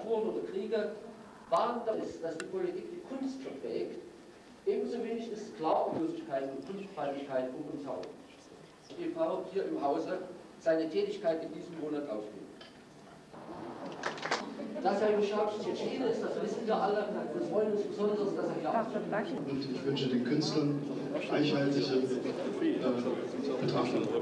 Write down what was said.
Diktaturen oder Kriege waren, dass die Politik die Kunst verträgt. Ebenso wenig ist Klarlosigkeit und Kunstfeindlichkeit um uns herum. Die Frau hier im Hause seine Tätigkeit in diesem Monat aufgibt. Dass er Juschabs Tschetschene ist, das wissen wir alle. Wir freuen uns besonders, dass er hier auftritt. Und ich wünsche den Künstlern reichhaltige Betrachtung.